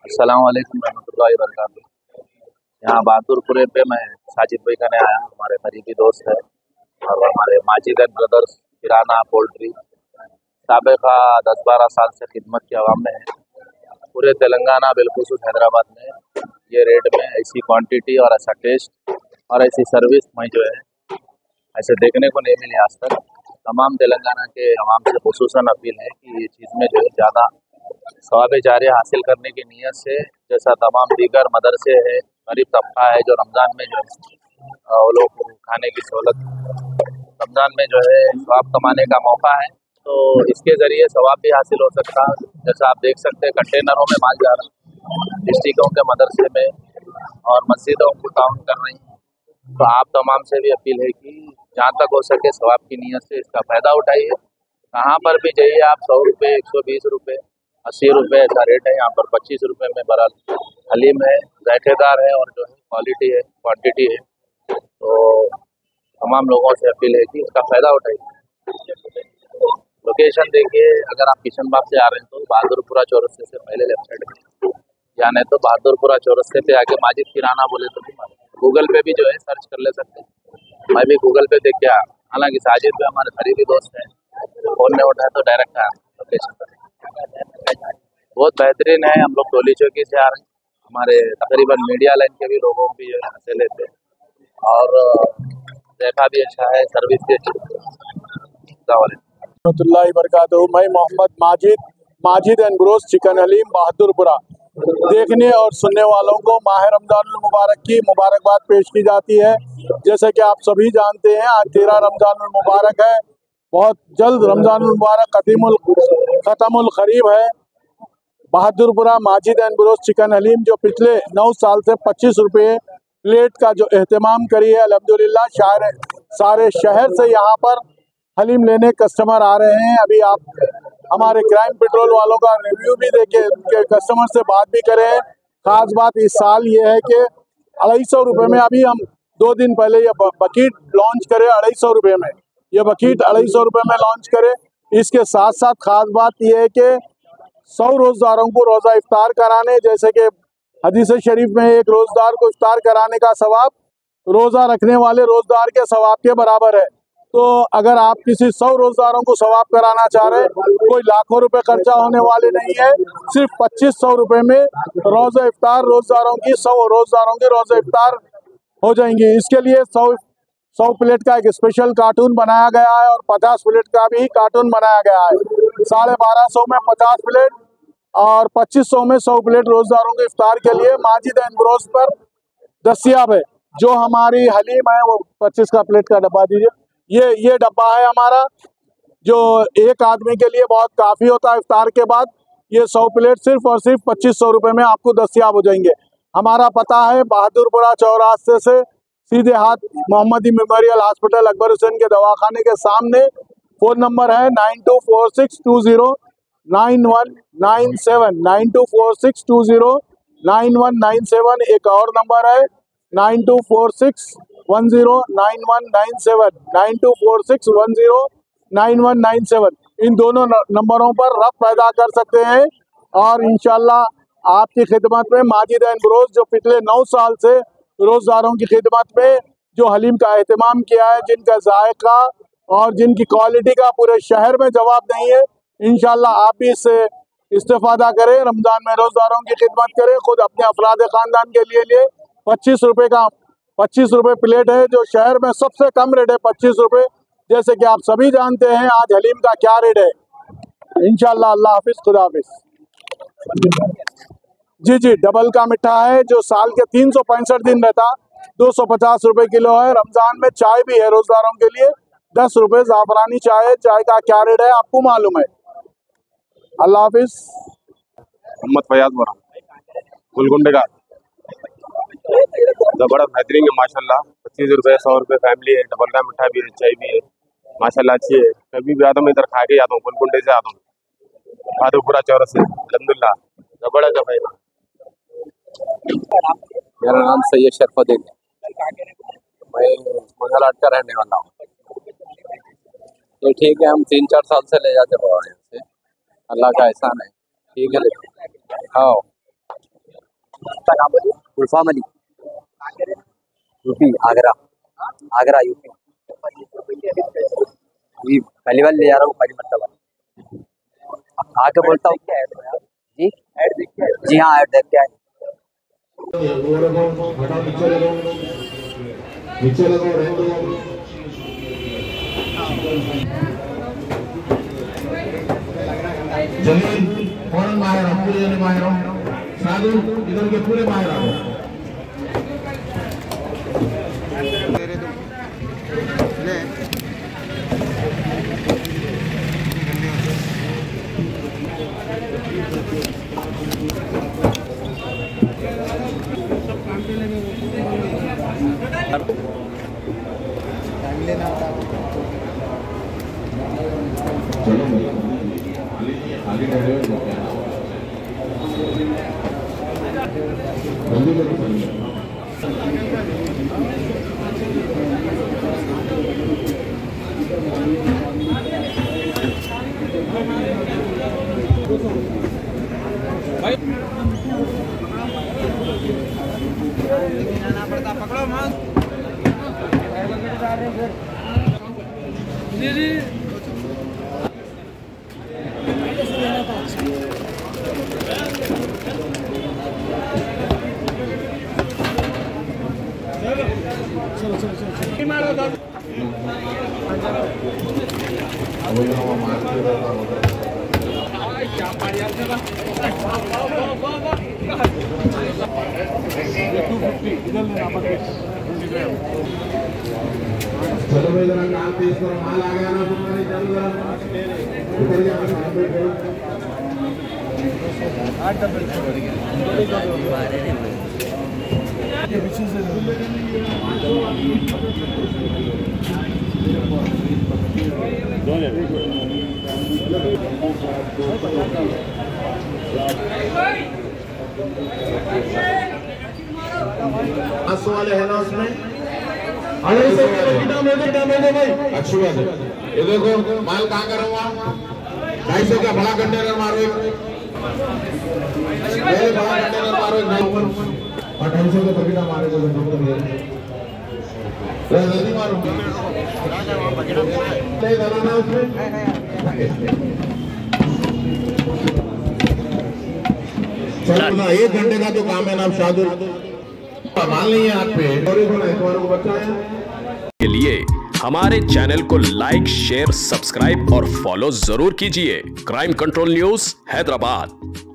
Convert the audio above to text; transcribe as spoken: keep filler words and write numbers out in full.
अस्सलाम वालेकुम रहमतुल्लाहि व बरकातुहू। यहाँ बहादुरपुरे पे मैं साजिद भाई करने आया, हमारे करीबी दोस्त है और हमारे माजिद एंड ब्रदर्स किराना पोल्ट्री साबिका दस बारह साल से खिदमत की आवाम में है। पूरे तेलंगाना बिलखुसूस हैदराबाद में ये रेट में ऐसी क्वांटिटी और ऐसा टेस्ट और ऐसी सर्विस मैं जो है ऐसे देखने को नहीं मिली आज तक। तमाम तेलंगाना के अवाम से खुसूसन अपील है कि ये चीज़ में जो है ज़्यादा सवाब जारिया हासिल करने की नीयत से, जैसा तमाम दीगर मदरसे है, गरीब तबका है जो रमज़ान में जो है वो लोग खाने की सहूलत, रमज़ान में जो है सवाब कमाने का मौका है, तो इसके ज़रिए सवाब भी हासिल हो सकता है। जैसा आप देख सकते हैं कंटेनरों में माल जा रहा है, डिस्ट्रिक्टों के मदरसे में और मस्जिदों को ताउन कर रही हैं। तो आप तमाम से भी अपील है कि जहाँ तक हो सके सवाब की नीयत से इसका फ़ायदा उठाइए। कहाँ पर भी जाइए आप, सौ रुपये, एक सौ बीस रुपये, अस्सी रुपये ऐसा रेट है। यहाँ पर पच्चीस रुपये में बरल हलीम है, जायकेदार है और जो है क्वालिटी है, क्वांटिटी है। तो तमाम लोगों से अपील है कि इसका फ़ायदा उठाइए। लोकेशन देखिए, अगर आप किशन बाग से आ रहे हैं तो बहादुरपुरा चौरस्ते से पहले लेफ्ट साइड में, या नहीं तो बहादुरपुरा चौरस्ते पे आके माजिद किराना बोले तो भी गूगल पे भी जो है सर्च कर ले सकते हैं। मैं भी गूगल पे देख के आया, हालांकि साजिद भी हमारे करीबी दोस्त हैं, फ़ोन नहीं उठाया तो डायरेक्ट आया लोकेशन पर। बहुत बेहतरीन है। हम लोग टोली चौकी से आ रहे हैं, हमारे तकरीबन मीडिया लाइन के भी लोगों भी जो है हंसे लेते हैं और देखा भी अच्छा है, सर्विस भी अच्छी है। रहमतुल्लाहि बरकातहू। मैं Mohammad Majid Majid and bros chicken haleem Bahadurpura. देखने और सुनने वालों को माह रमजानुल मुबारक की मुबारकबाद पेश की जाती है। जैसे कि आप सभी जानते हैं आज तेरह रमजानुल मुबारक है, बहुत जल्द रमजानुल मुबारक खतीमुल खतमुल खरीब है। Bahadurpura Majid and bros chicken haleem जो पिछले नौ साल से पच्चीस रुपये प्लेट का जो एहतमाम करी है, अल्हम्दुलिल्लाह सारे सारे शहर से यहाँ पर हलीम लेने कस्टमर आ रहे हैं। अभी आप हमारे क्राइम पेट्रोल वालों का रिव्यू भी देखे, उनके कस्टमर से बात भी करें। खास बात इस साल ये है कि अढ़ाई सौ रुपये में, अभी हम दो दिन पहले ये बकीट लॉन्च करे अढ़ाई सौ रुपये में, ये बकीट अढ़ाई सौ रुपये में लॉन्च करे। इसके साथ साथ खास बात यह है कि सौ रोज़दारों को रोज़ा इफ्तार कराने, जैसे कि हदीस शरीफ में एक रोज़दार को इफ्तार कराने का सवाब रोज़ा रखने वाले रोज़दार के सवाब के बराबर है। तो अगर आप किसी सौ रोज़दारों को सवाब कराना चाह रहे हैं, कोई लाखों रुपए खर्चा होने वाले नहीं है, सिर्फ पच्चीस सौ रुपये में रोज़ा इफ्तार रोज़दारों की सौ रोज़दारों की रोज़ा इफ्तार हो जाएंगी। इसके लिए सौ सौ प्लेट का एक स्पेशल कार्टून बनाया गया है और पचास प्लेट का भी कार्टून बनाया गया है। साढ़े बारह सौ में पचास प्लेट और पच्चीस सौ में सौ प्लेट रोज़दारों के इफ्तार के लिए माजिद एंड ब्रोस पर दस्तियाब है। जो हमारी हलीम है वो पच्चीस का प्लेट का डब्बा दीजिए। ये ये डब्बा है हमारा, जो एक आदमी के लिए बहुत काफ़ी होता है इफ्तार के बाद। ये सौ प्लेट सिर्फ और सिर्फ पच्चीस सौ रुपये में आपको दस्तियाब हो जाएंगे। हमारा पता है बहादुरपुरा चौरास्ते से सीधे हाथ मोहम्मदी मेमोरियल हॉस्पिटल अकबर हुसैन के दवाखाने के सामने। फ़ोन नंबर है nine two four six two zero nine one nine seven nine two four six two zero nine one nine seven. एक और नंबर है nine two four six one zero nine one nine seven nine two four six one zero nine one nine seven. इन दोनों नंबरों पर रब्त पैदा कर सकते हैं और इंशाल्लाह आपकी खिदमत में माजिद एंड ब्रोस जो पिछले नौ साल से रोज़दारों की खिदमत में जो हलीम का एहतमाम किया है, जिनका जायका और जिनकी क्वालिटी का पूरे शहर में जवाब नहीं है, इंशाल्लाह आप भी इससे इस्तेफादा करें, रमज़ान में रोज़दारों की खिदमत करें। खुद अपने अफराद ख़ानदान के लिए लिए पच्चीस रुपये का पच्चीस रुपये प्लेट है, जो शहर में सबसे कम रेट है पच्चीस रुपये। जैसे कि आप सभी जानते हैं आज हलीम का क्या रेट है। इंशाल्लाह अल्लाह हाफिज़, खुदा हाफिज़। जी जी डबल का मिठा है जो साल के तीन सौ पैंसठ दिन रहता, दो सौ पचास रुपये किलो है। रमज़ान में चाय भी है रोज़दारों के लिए, दस रुपये ज़ाफ़रानी चाय है। चाय का क्या रेट है आपको मालूम है। अल्लाह हाफिज़। मोहम्मद फयाज बोरा गुलगुंडे का तो बड़ा बेहतरीन है माशाल्लाह। पच्चीस रुपये सौ रुपये फैमिली है, डबल का मिठा भी है, चाय भी है, माशाल्लाह अच्छी है। कभी भी आता हूँ इधर खा के आता हूँ, गुलगुंडे से आता हूँ, बहादुरपुरा चौरस से। अल्हम्दुलिल्लाह बड़ा का भाई। मेरा नाम सैयद शरफुद्दीन है, मैं मंगलहाट का रहने वाला हूँ। तो ठीक है, हम तीन चार साल से ले जाते हैं यहाँ से, अल्लाह का एहसान है। ठीक है, हाँ आपका नाम बोलिए। गुलफाम अली, यूपी, आगरा। आगरा यूपी। जी पहली बार ले जा रहा हूँ, पहली मरतबा। अब खा के बोलता हूँ। जी जी हाँ, ऐड देख के आए। जमीन फौरन बाहर आओ, पूरे जने बाहर आओ। साधु इधर के पूरे बाहर आओ। चलो आगे बढ़ रहे हो क्या? जल्दी करो भाई, पकड़ो मांस। चलो चलो चलो चलो भाई, जरा काम तेज करो, माल आ गया ना तुम्हारे। चलो जरा उतर जा, आठ डबल पीछे से आंसू वाले है ना उसमें। अरे से बेटा में बेटा में भाई, अच्छी बात है। ये देखो माल कहाँ करूँगा, ढाई सौ का बड़ा कंटेनर मारो, एक बड़ा कंटेनर मारो, एक और ढाई सौ का पकड़ा मारे तो जल्दी मारो। उसमें चलो ना, एक घंटे का तो काम है ना। अब शादी माल नहीं है आप पे, को बचाया के लिए हमारे चैनल को लाइक, शेयर, सब्सक्राइब और फॉलो जरूर कीजिए। Crime control news Hyderabad.